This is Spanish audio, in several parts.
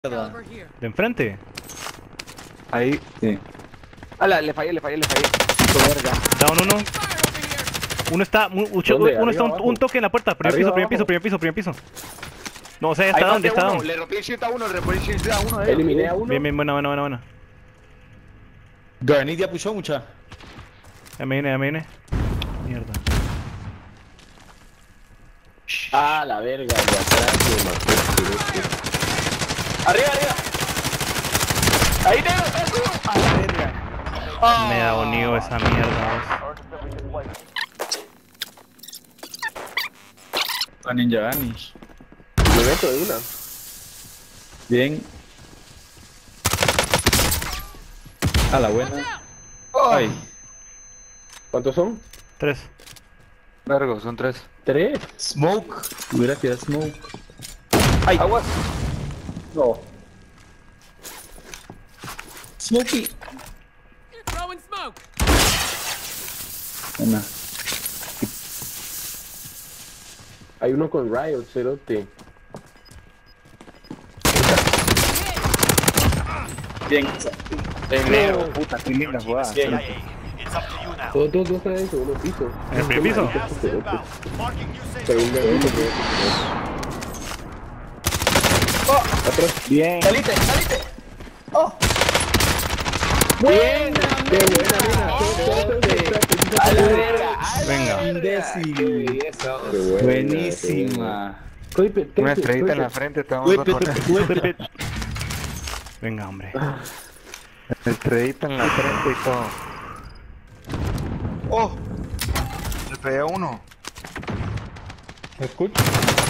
¿De enfrente? Ahí. Sí. Ala, le fallé. Puto verga. Down uno. Uno está, ¿Dónde? uno está ¿Arriba, abajo? un toque en la puerta. Primer ¿Arriba, primer piso. No, o sea, ya Ahí está down, maté ya está uno, down. le rompí el shield a uno, le rompí el shield a uno de ellos. Eliminé a uno. Bien, buena. Garnidia puso mucha. Ya me viene. Mierda. Ah, la verga, de atrás me mató. Arriba. Ahí tengo. A la verga. Me da bonito esa mierda. La ninja Vanish. Me meto de una. Bien. A la buena. Ay. ¿Cuántos son? 3. Vergo, son 3. 3. Smoke. Hubiera tirado smoke. Ay, aguas. No. Smokey. Throwing smoke. Buena. Hay uno con Riot, cerote. Bien. Pendejo, puta, qué linda jugada. Bien. Dos están en el segundo piso. ¿En el primer piso? Segundo piso. Atrás. Bien. Salite. Bien. Qué buena, A la verga. Venga. Imbécil. Qué buena. Buenísima. Una estrellita en la frente, te vamos a poner. Venga, hombre. Estrellita en la frente y todo. ¡Oh! Le pegué a uno. ¿Me escucha?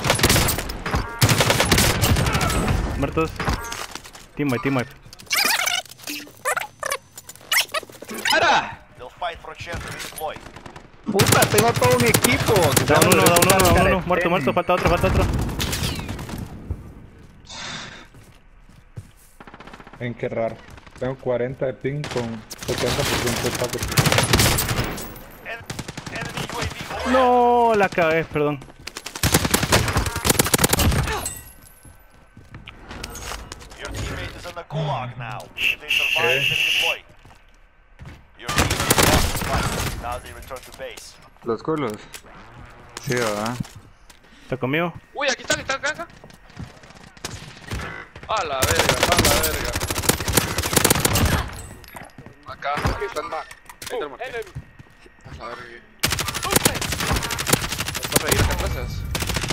Muertos. Team wipe. ¡Para! Puta, tengo todo un equipo. Down uno. Muerto. Falta otro. En qué raro. Tengo 40 de ping con 70% de paquete. No, la cagué, perdón. Your teammate is on the gulag now. If they survive, they deploy. Your teammate lost the fight. Now they return to base. Los culos. Sí, ¿verdad? ¿Está conmigo? Uy, aquí está acá. A la verga. Acá, están más. Ahí te lo marqué. A la verga. ¿Vas a reír acá atrás?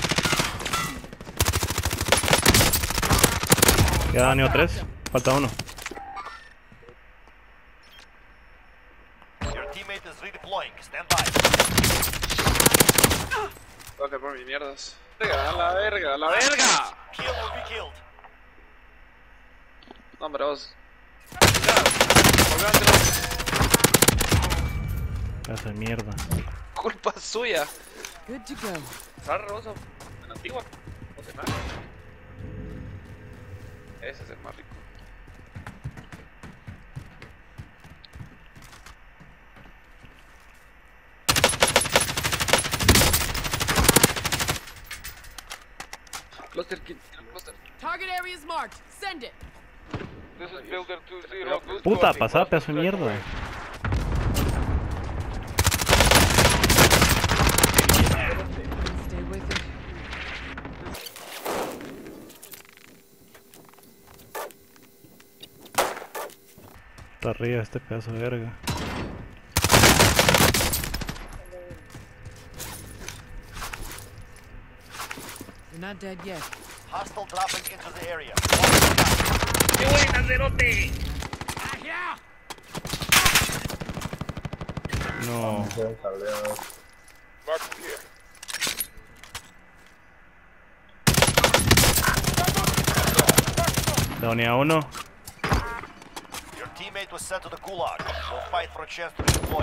Ya daño 3. Falta uno. Your teammate is redeploying. Stand by. Dale por mis mierdas. A la verga. Kill will be killed. No, hombre, vos. Pedazo de mierda. Culpa suya. Good to go. Sara Rosa, en la antigua. No sé nada. Ese es el más rico. Cluster kit. Target area is marked. Send it. This is Builder 2-0. Puta, pasada pedazo de mierda. Stay with it. Está arriba este pedazo de verga. You're not dead yet. Hostile dropping into the area. No. Mark here. Daño a uno. Your teammate was sent to the gulag. Will fight for a chance to redeploy.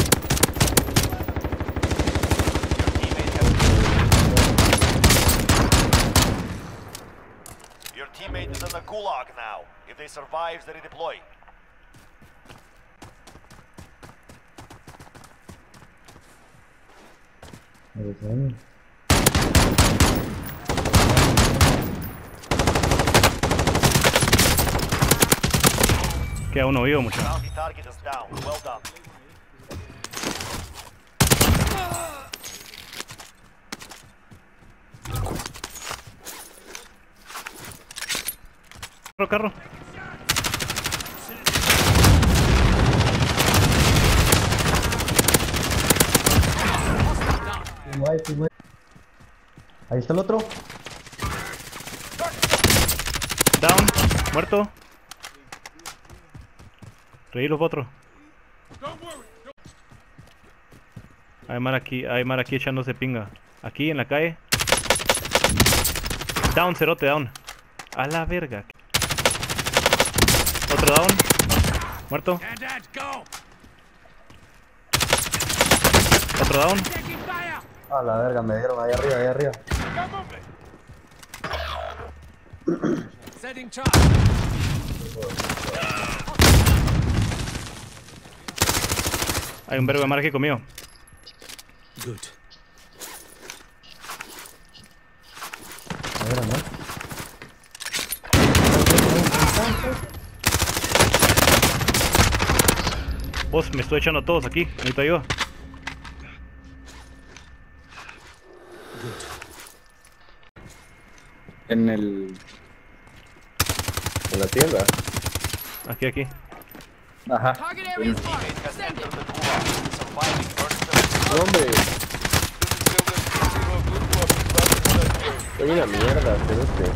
Your teammate is in the gulag now. If they survive, they redeploy. Queda uno vivo, muchacho. Bounty target is down. Well done. Carro. Ahí está el otro. Down. Muerto. Reí los otros. Hay mar aquí echándose pinga. Aquí en la calle. Down, cerote, down. A la verga. Otro down. Muerto. Otro down. A la verga, me dieron ahí arriba, ahí arriba. Setting charge. Hay un vergo de mar aquí conmigo. A ver, ¿no? Vos, me estoy echando a todos aquí. Necesito ayuda. En el... En la tienda. Aquí, aquí. Ajá. Target area is marked. Has Send entered it. the gulag. Surviving earns them. Hombre. Soy una mierda, cerote.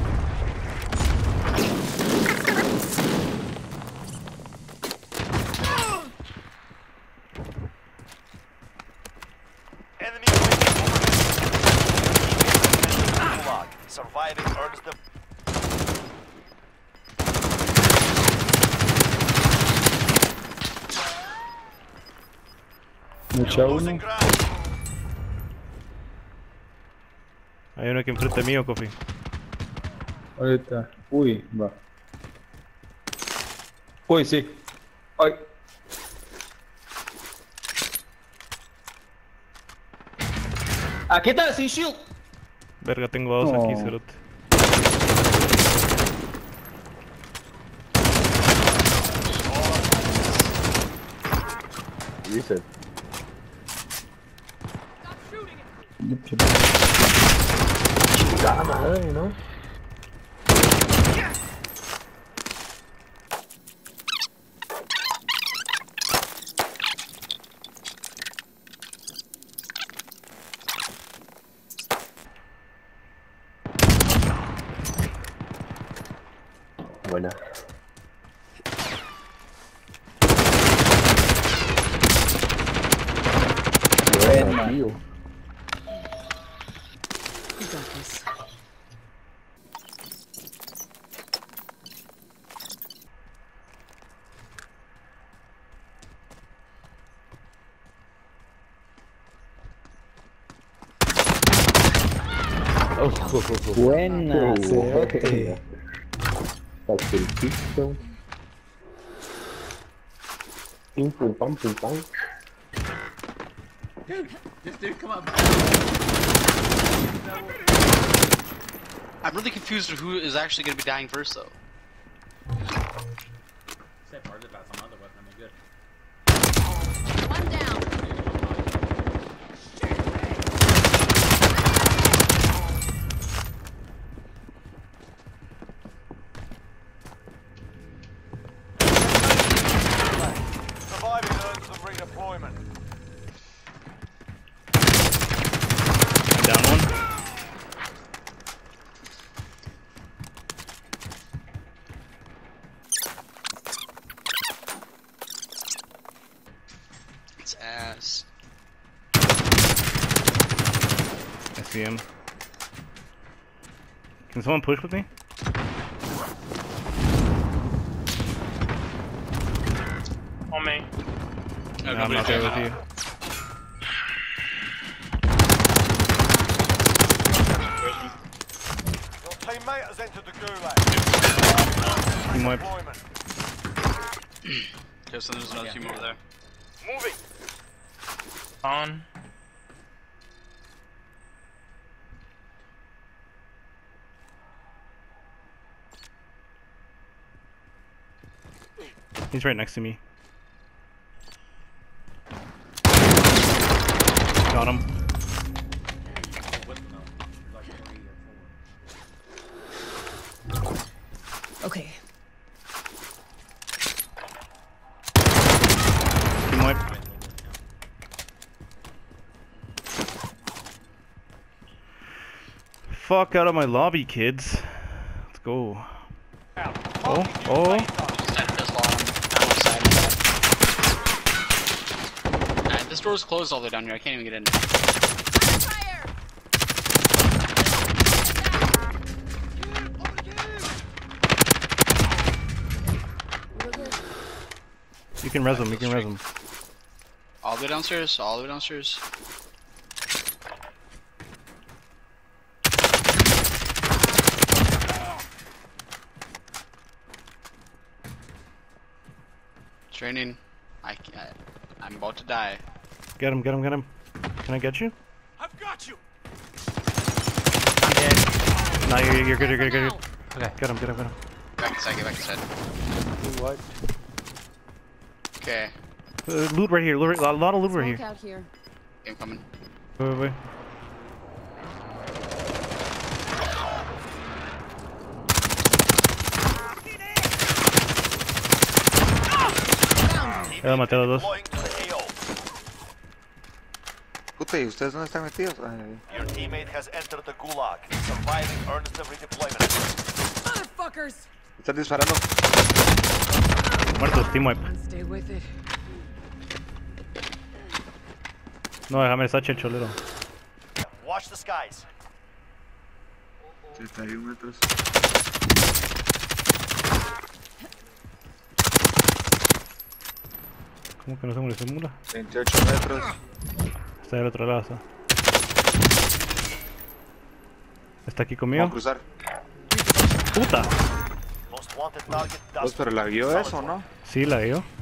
Enemy waiting overhead. Gulag. Surviving earns them. Mucha Losing uno. ground. Hay uno aquí enfrente mío, Kofi. Ahorita. Uy, va. Uy, sí. Ay. Aquí está, sin shield. Verga, tengo a dos aquí, No. cerote. Dice. Stop shooting it. Chingada madre, ¿no? Buena. Buena, tío. You got this. Buena, cerote. Facilitito. Pim pum pam pum pam. I'm really confused with who is actually going to be dying first, though. One down. Surviving earns them redeployment. Down one. It's ass. I see him. Can someone push with me? On me. No, I'm not there with you. Your teammate has entered the gulag. Team wiped. Redeployment. Okay, so there's another team over there. Moving. On. He's right next to me. Got him. Okay. Team wipe. Fuck out of my lobby, kids. Let's go. Oh. This door's closed all the way down here. I can't even get in. Fire! You can res him, you can res him. All the way downstairs. All the way downstairs. Training. I'm about to die. Get him, get him, get him. Can I get you? I've got you. I'm dead. No, you're good, you're good, you're good. Okay, get him, get him, get him. Back inside. Get back inside. What? Okay. Loot right here, a lot of loot right Smoke here. out here. I'm coming. Wait. Ya maté a los dos. Deploying to the AO. Puta, ¿y ustedes dónde están metidos? Ay, Your teammate has entered the gulag. Surviving earns them redeployment. Motherfuckers! están disparando. Muertos, team wipe. Stay with it. No, déjame esa cholero. Watch the skies. 31 metros. ¿Cómo que no se murió esa mula? 28 metros. Está del otro lado. Está aquí Vamos conmigo. a cruzar. ¡Puta! Most wanted target Pues, pero la vio eso, ¿no? Sí, la veo.